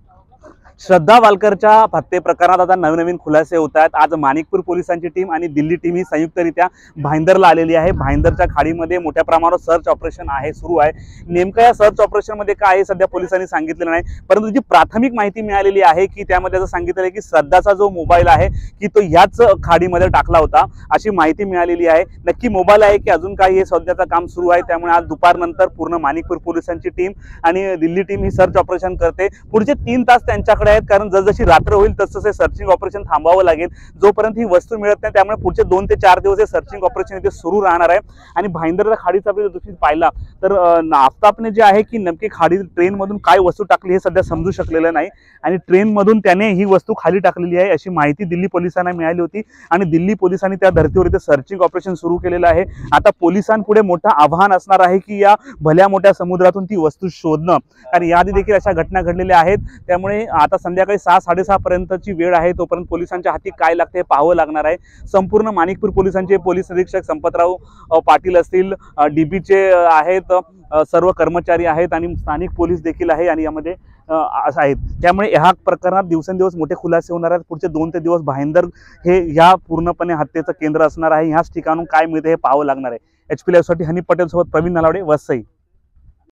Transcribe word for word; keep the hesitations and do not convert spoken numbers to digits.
श्रद्धा वालकरच्या हत्ये प्रकरणात आता नवीन नवीन खुलासे होत आहेत। आज माणिकपूर पोलिसांची टीम आणि दिल्ली टीम ही संयुक्तरित्या भाईंदरला आलेली आहे। भाईंदरच्या खाडीमध्ये मोठ्या प्रमाणावर सर्च ऑपरेशन आहे सुरू आहे। नेमकं या सर्च ऑपरेशन मध्ये काय आहे सध्या पोलिसांनी सांगितलेलं नाही, परंतु जी प्राथमिक माहिती मिळालेली आहे की त्यामध्ये असं सांगितलं आहे की श्रद्धाचा जो मोबाईल आहे की तो याच खाडीमध्ये टाकला होता अशी माहिती मिळालेली आहे। नक्की मोबाईल आहे की अजून काही हे शोधण्याचं काम सुरू आहे। त्यामुळे आज दुपारनंतर पूर्ण माणिकपूर पोलिसांची टीम आणि दिल्ली टीम ही सर्च ऑपरेशन करते। पुढचे तीन तास त्यांच्याकडे आहेत, कारण जसजशी रात्र होईल तसतसे सर्चिंग ऑपरेशन थांबावं लागेल। जोपर्यंत ही वस्तू मिळत नाही त्यामुळे पुढचे दोन ते चार दिवस हे सर्चिंग ऑपरेशन इथे सुरू राहणार आहे। आणि भाईंदरच्या खाडीचा दृष्टीत पाहिला तर आफताबने जे आहे की नक्की खाडी ट्रेन मधून काय वस्तू टाकली हे सध्या समजू शकलेलं नाही आणि ट्रेन मधून त्याने ही वस्तू खाली टाकलेली आहे अशी माहिती दिल्ली पोलिसांना मिळाली होती आणि दिल्ली पोलिसांनी त्या धर्तीवर इथे सर्चिंग ऑपरेशन सुरू केलेलं आहे। आता पोलिसांपुढे मोठं आव्हान असणार आहे की या भल्या मोठ्या समुद्रातून ती वस्तू शोधणं, कारण याआधी देखील अशा घटना घडलेल्या आहेत। त्यामुळे आता संध्याकाळी सहा साडेसहा पर्यंतची वेळ आहे, तोपर्यंत पोलिसांच्या हाती काय लागते हे पाहावं लागणार आहे। संपूर्ण माणिकपूर पोलिसांचे पोलीस निरीक्षक संपतराव पाटील असतील, डीबीचे आहेत, सर्व कर्मचारी आहेत आणि स्थानिक पोलीस देखील आहे आणि यामध्ये असं आहेत। त्यामुळे ह्या प्रकरणात दिवसेंदिवस मोठे खुलासे होणार आहेत। पुढचे दोन ते दिवस भाईंदर हे या पूर्णपणे हत्येचं केंद्र असणार आहे। ह्याच ठिकाणून काय मिळते हे पाहावं लागणार आहे। एच पी लाईव्हसाठी हनी पटेल सोबत प्रवीण नलावडे, वसई।